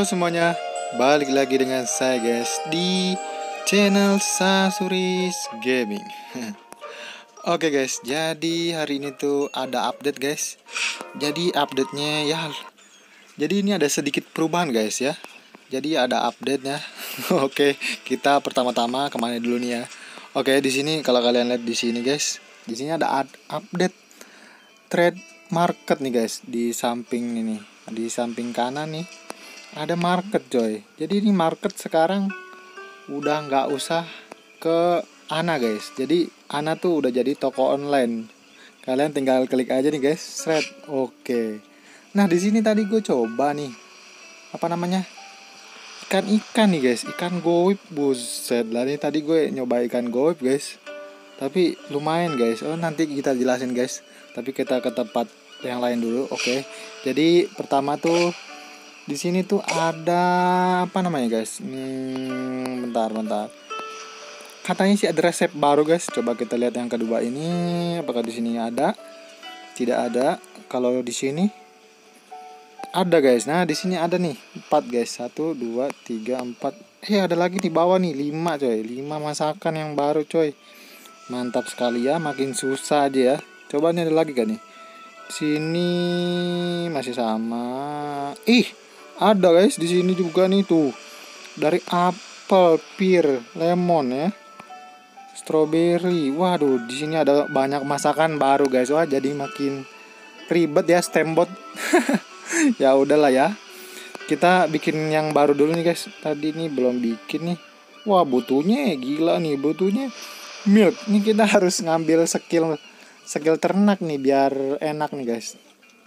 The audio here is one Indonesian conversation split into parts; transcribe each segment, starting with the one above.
semuanya, balik lagi dengan saya guys di channel Sasuris Gaming. Oke guys, jadi hari ini tuh ada update guys. Jadi update-nya ya, jadi ini ada sedikit perubahan guys ya. Jadi ada update-nya. Oke, kita pertama-tama kemana dulu nih ya? Oke, di sini kalau kalian lihat di sini guys, di sini ada update trade market nih guys. Di samping ini, di samping kanan nih ada market coy. Jadi ini market sekarang udah nggak usah ke Ana guys. Jadi Ana tuh udah jadi toko online. Kalian tinggal klik aja nih guys, thread. Oke. Nah di sini tadi gue coba nih, apa namanya, ikan nih guys, ikan goib. Buset lah, nih tadi gue nyoba ikan goib guys, tapi lumayan guys. Oh nanti kita jelasin guys, tapi kita ke tempat yang lain dulu. Oke. Jadi pertama tuh di sini tuh ada apa namanya guys? Bentar. Katanya sih ada resep baru guys. Coba kita lihat yang kedua ini. Apakah di sini ada? Tidak ada. Kalau di sini ada guys. Nah di sini ada nih 4 guys. 1, 2, 3, 4. Ada lagi di bawah nih 5 coy. 5 masakan yang baru coy. Mantap sekali ya. Makin susah aja ya. Coba nih ada lagi kan nih. Sini masih sama. Ada guys di sini juga nih tuh. Dari apel, pear, lemon ya. Strawberry. Waduh, di sini ada banyak masakan baru guys. Wah, jadi makin ribet ya stembot. Ya udahlah ya. Kita bikin yang baru dulu nih guys. Tadi nih belum bikin nih. Wah, butuhnya gila nih, butuhnya milk. Nih kita harus ngambil skill ternak nih biar enak nih guys.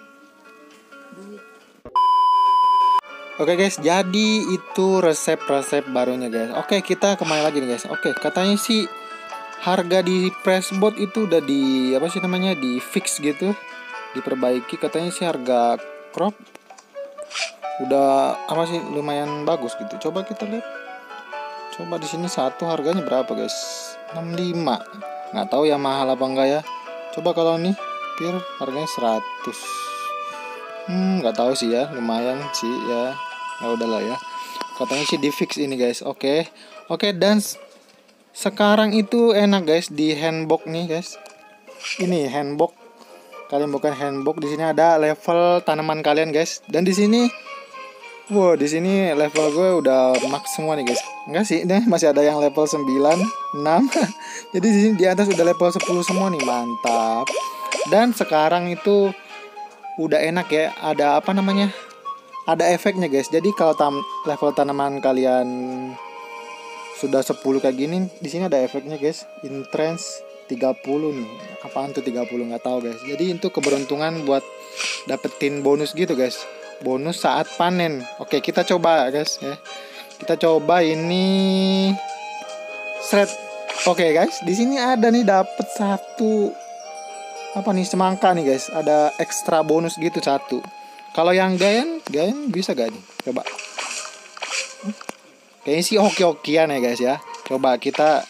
Oke guys, jadi itu resep barunya guys. Oke, kita kembali lagi nih guys. Oke, katanya sih harga di Pressbot itu udah di apa sih namanya, di fix gitu, diperbaiki. Katanya sih harga crop udah apa sih lumayan bagus gitu. Coba kita lihat. Coba di sini satu harganya berapa guys? 65. Nggak tahu ya mahal apa enggak ya. Coba kalau nih pir harganya 100. Nggak tahu sih ya, lumayan sih ya. Ya udahlah ya. Katanya sih di fix ini guys. Oke, dan sekarang itu enak guys di handbox nih guys. Ini handbox. Kalian bukan handbox, di sini ada level tanaman kalian guys. Dan di sini di sini level gue udah max semua nih guys. Enggak sih, nih masih ada yang level 9, 6. Jadi di sini di atas udah level 10 semua nih, mantap. Dan sekarang itu udah enak ya, ada apa namanya? Ada efeknya guys. Jadi kalau level tanaman kalian sudah 10 kayak gini, di sini ada efeknya guys. Entrance 30 nih. Apaan tuh 30? Nggak tahu guys. Jadi itu keberuntungan buat dapetin bonus gitu guys. Bonus saat panen. Oke, kita coba guys ya. Kita coba ini shred. Oke guys, di sini ada nih dapet satu apa nih, semangka nih guys. Ada ekstra bonus gitu satu. Kalau yang Gayan bisa gak nih? Coba. Kayaknya sih oke-okean ya guys ya. Coba kita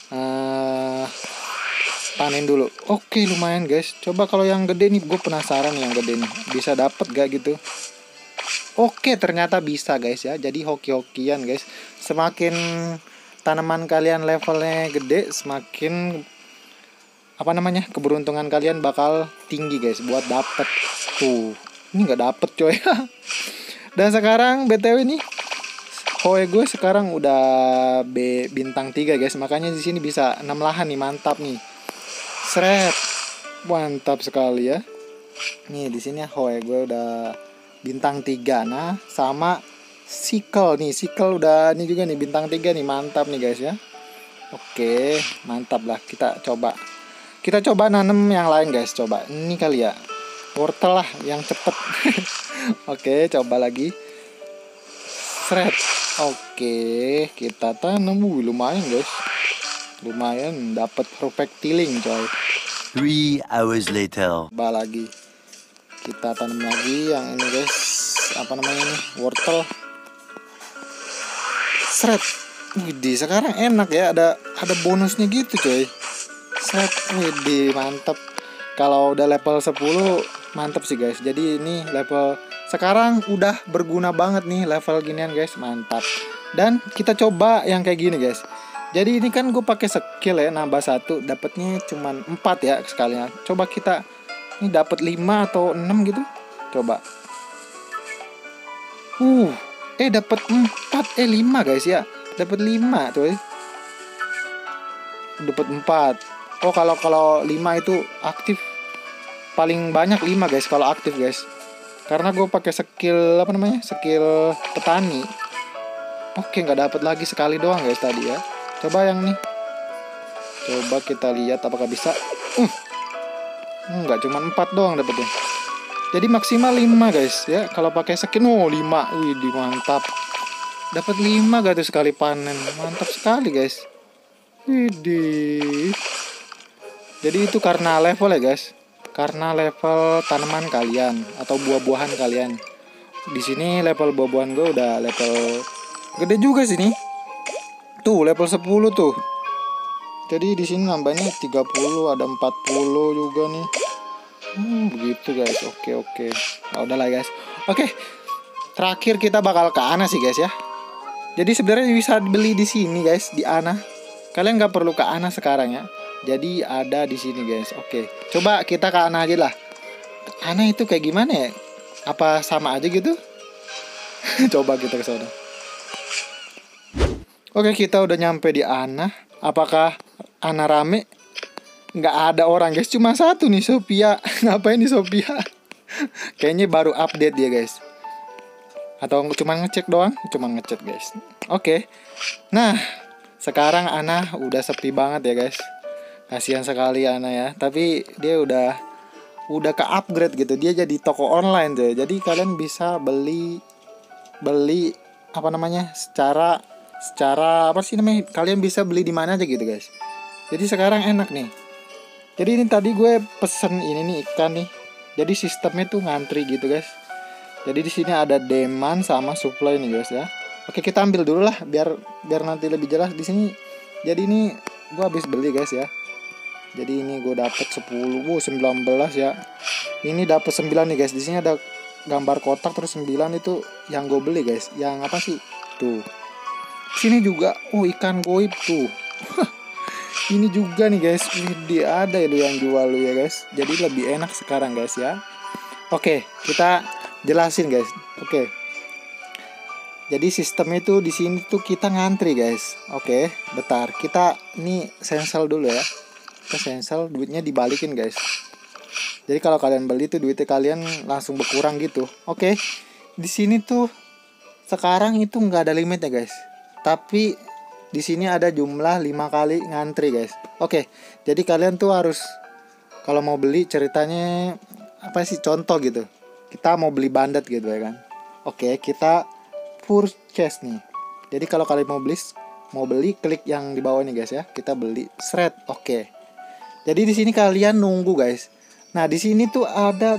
panen dulu. Oke, lumayan guys. Coba kalau yang gede nih, gue penasaran nih yang gede nih. Bisa dapet gak gitu? Oke, ternyata bisa guys ya. Jadi hoki-hokian guys. Semakin tanaman kalian levelnya gede, semakin apa namanya, keberuntungan kalian bakal tinggi guys buat dapet. Tuh, ini nggak dapet coy. Dan sekarang BTW nih, hoe gue sekarang udah bintang 3 guys. Makanya di sini bisa 6 lahan nih, mantap nih. Seret. Mantap sekali ya. Nih di sini hoe gue udah bintang 3. Nah, sama sickle nih. Sickle udah ini juga nih bintang 3 nih. Mantap nih guys ya. Oke, mantap lah. Kita coba nanam yang lain guys. Coba ini kali ya, wortel lah yang cepet. Oke, coba lagi. Seret. Oke, kita tanam. Lumayan guys. Lumayan dapat perfect tilling coy. 3 hours later. Coba lagi. Kita tanam lagi yang ini guys. Apa namanya nih? Wortel. Seret. Widih, sekarang enak ya, ada bonusnya gitu coy. Seret. Widih, mantap. Kalau udah level 10 mantap sih guys. Jadi ini level sekarang udah berguna banget nih level ginian guys, mantap. Dan kita coba yang kayak gini guys. Jadi ini kan gue pakai skill ya, nambah 1, dapatnya cuman 4 ya sekalinya. Coba kita ini dapat 5 atau 6 gitu. Coba. Dapat 4, 5 guys ya. Dapat 5 tuh. Dapat 4. Oh, kalau 5 itu aktif. Paling banyak 5 guys kalau aktif guys. Karena gue pakai skill Skill petani. Oke, nggak dapat lagi sekali doang guys tadi ya. Coba yang nih. Coba kita lihat apakah bisa. Nggak, cuma 4 doang dapetnya. Jadi maksimal 5 guys ya. Kalau pakai skill 5. Wih, mantap. Dapat 5 gak tuh sekali panen. Mantap sekali guys. Widih. Jadi itu karena level ya guys. Karena level tanaman kalian atau buah-buahan kalian. Di sini level buah-buahan gue udah level gede juga sini. Tuh level 10 tuh. Jadi di sini nambahnya 30, ada 40 juga nih. Begitu guys. Oke. Nah, udahlah guys. Oke. Terakhir kita bakal ke Ana sih guys ya. Jadi sebenarnya bisa beli di sini guys, di Ana. Kalian nggak perlu ke Ana sekarang ya. Jadi ada di sini guys. Oke. Coba kita ke Ana aja lah. Ana itu kayak gimana ya? Apa sama aja gitu? Coba kita ke sana. Oke, kita udah nyampe di Ana. Apakah Ana rame? Nggak ada orang guys, cuma satu nih, Sophia. Ngapain nih Sophia? Kayaknya baru update dia guys. Atau cuma ngecek doang? Cuma ngecek guys. Oke. Nah, sekarang Ana udah sepi banget ya guys. Kasihan sekali Ana ya. Tapi dia udah ke upgrade gitu. Dia jadi toko online tuh. Jadi kalian bisa beli secara apa sih namanya? Kalian bisa beli di mana aja gitu guys. Jadi sekarang enak nih. Jadi ini tadi gue pesen ini nih ikan nih. Jadi sistemnya tuh ngantri gitu guys. Jadi di sini ada demand sama supply nih guys ya. Oke, kita ambil dulu lah biar nanti lebih jelas di sini. Jadi ini gue habis beli guys ya. Jadi ini gue dapet 10, 19 ya. Ini dapet 9 nih guys. Di sini ada gambar kotak terus 9 itu yang gue beli guys. Yang apa sih? Tuh. Sini juga ikan goib tuh. Ini juga nih guys. Dia ada ya yang jual lu ya guys. Jadi lebih enak sekarang guys ya. Oke, kita jelasin guys. Oke. Jadi sistemnya itu di sini tuh kita ngantri guys. Oke, bentar. Kita ini sensel dulu ya. Kita sensel, duitnya dibalikin guys. Jadi kalau kalian beli tuh duitnya kalian langsung berkurang gitu. Oke. Di sini tuh sekarang itu nggak ada limitnya guys. Tapi di sini ada jumlah 5 kali ngantri guys. Oke. Jadi kalian tuh harus kalau mau beli ceritanya apa sih, contoh gitu. Kita mau beli bandet gitu ya kan. Oke, kita purchase nih. Jadi kalau kalian mau beli klik yang di bawah nih guys ya. Kita beli shred. Oke. Jadi di sini kalian nunggu guys. Nah, di sini tuh ada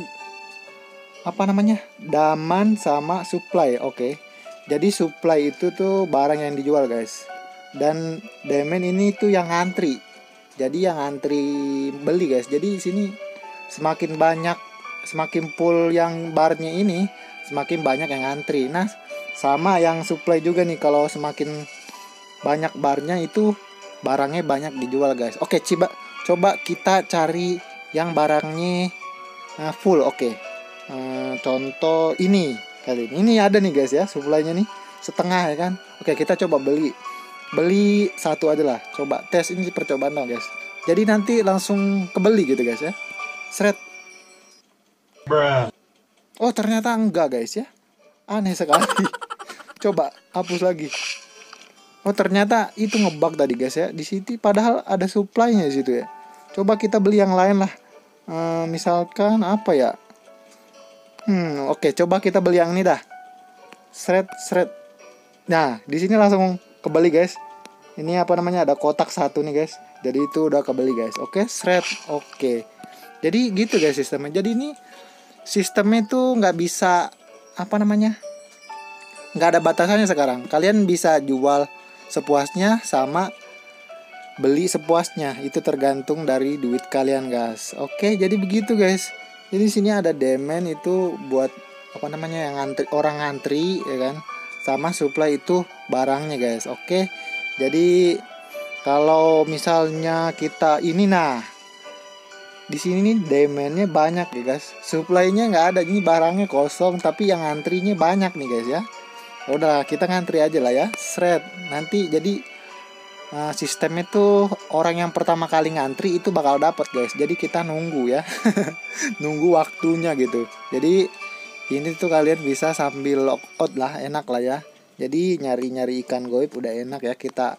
demand sama supply. Oke. Jadi supply itu tuh barang yang dijual guys. Dan demand ini tuh yang ngantri. Jadi yang ngantri beli guys. Jadi di sini semakin full yang barnya ini, semakin banyak yang ngantri. Nah, sama yang supply juga nih, kalau semakin banyak barnya itu barangnya banyak dijual guys. Oke, coba kita cari yang barangnya full. Oke. Contoh ini kali ini ada nih guys ya, supply-nya nih setengah ya kan. Oke, kita coba beli satu aja lah. Coba tes, ini percobaan dong guys. Jadi nanti langsung kebeli gitu guys ya. Shred. Oh, ternyata enggak guys ya. Aneh sekali. Coba hapus lagi. Oh, ternyata itu ngebug tadi guys ya. Di situ padahal ada supply-nya di situ ya. Coba kita beli yang lain lah. Misalkan apa ya? Oke, coba kita beli yang ini dah. Shred. Nah, di sini langsung kebeli guys. Ini ada kotak satu nih guys. Jadi itu udah kebeli guys. Oke, shred. Oke. Jadi gitu guys sistemnya. Jadi ini sistemnya tuh nggak bisa nggak ada batasannya sekarang. Kalian bisa jual sepuasnya sama beli sepuasnya. Itu tergantung dari duit kalian guys. Oke, jadi begitu guys. Jadi sini ada demand itu buat apa namanya yang ngantri, orang ngantri ya kan, sama supply itu barangnya guys. Oke. Jadi kalau misalnya kita ini, nah di sini nih demand-nya banyak ya guys, supply-nya nggak ada, ini barangnya kosong tapi yang ngantrinya banyak nih guys ya. Udah kita ngantri aja lah ya, shred. Nanti jadi sistemnya tuh orang yang pertama kali ngantri itu bakal dapat guys. Jadi kita nunggu ya, nunggu waktunya gitu. Jadi ini tuh kalian bisa sambil logout lah, enak lah ya. Jadi nyari-nyari ikan goib udah enak ya, kita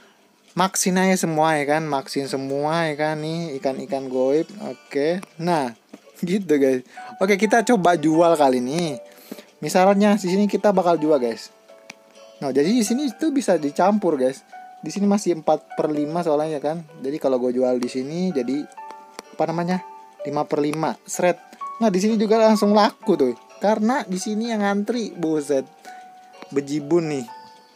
maksin aja semua ya kan, maksin semua ya kan nih ikan-ikan goib. Oke. Nah, gitu guys. Oke, kita coba jual kali ini. Misalnya di sini kita bakal jual guys. Nah, jadi di sini itu bisa dicampur guys. Di sini masih 4/5 soalnya ya kan. Jadi kalau gue jual di sini jadi apa namanya? 5/5 shred. Nah, di sini juga langsung laku tuh. Karena di sini yang ngantri, buset. Bejibun nih.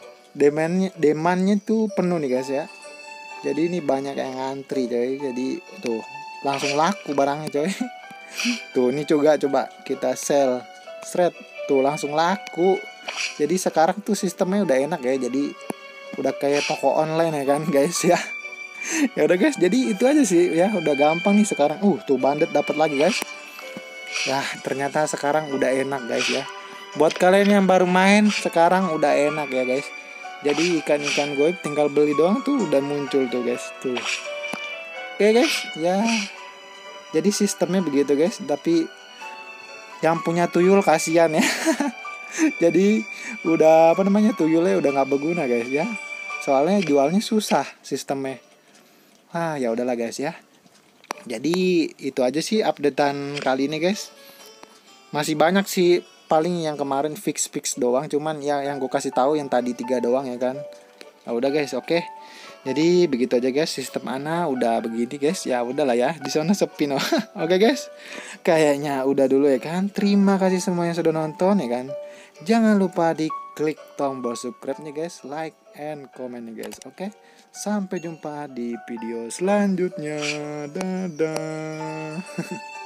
Demandnya tuh penuh nih guys ya. Jadi ini banyak yang ngantri coy. Jadi tuh langsung laku barangnya coy. Tuh ini juga coba kita sell shred, tuh langsung laku. Jadi sekarang tuh sistemnya udah enak ya. Jadi udah kayak toko online ya kan guys ya. Ya udah guys, jadi itu aja sih ya, udah gampang nih sekarang. Tuh bandit dapat lagi guys. Ya ternyata sekarang udah enak guys ya. Buat kalian yang baru main sekarang udah enak ya guys. Jadi ikan-ikan goib tinggal beli doang tuh udah muncul tuh guys tuh. Oke guys ya. Jadi sistemnya begitu guys. Tapi yang punya tuyul kasihan ya. Jadi udah apa namanya, tuyulnya udah nggak berguna guys ya. Soalnya jualnya susah sistemnya. Ya udahlah guys ya. Jadi itu aja sih updatean kali ini guys. Masih banyak sih, paling yang kemarin fix doang, cuman ya yang gue kasih tahu yang tadi 3 doang ya kan. Nah, udah guys, oke. Jadi begitu aja guys, sistem Ana udah begini guys. Ya udahlah ya, di sana sepi no. Oke guys. Kayaknya udah dulu ya kan. Terima kasih semua yang sudah nonton ya kan. Jangan lupa di klik tombol subscribe-nya guys, like and comment-nya guys. Oke. Sampai jumpa di video selanjutnya. Dadah.